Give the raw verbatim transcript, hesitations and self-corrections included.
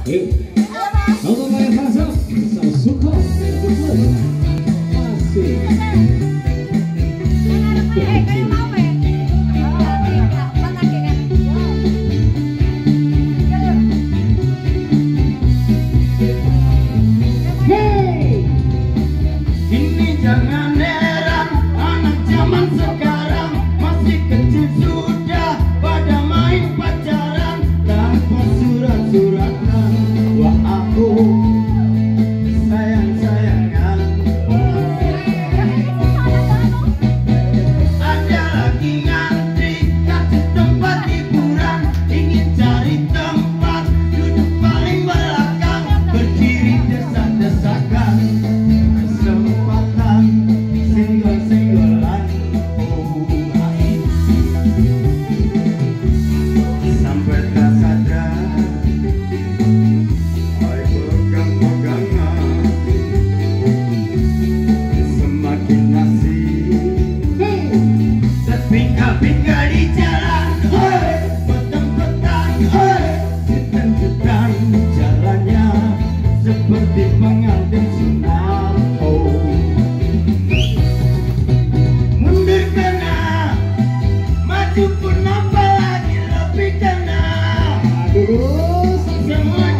Yuk. Untuk main pasang, bisa suka. Masih. Hey, ini jangan heran, anak zaman sekarang masih kecil sudah pada main pacaran tanpa surat-suratan. Wah aku sayang-sayangan. Ada lagi ngantri kasih tempat hiburan, ingin cari tempat duduk paling belakang, berdiri desak-desakan, kesempatan senggol-senggolan. Oh hai, sampai tak sadar hai pegang-pegangan, semakin asik terpingga-pingga di jalan, oi, petang-petang, oi, jutan-jutan jalannya seperti pengantin sunat. Oh, mundur kena, maju pun apa lagi lebih kena. Aduh, Semua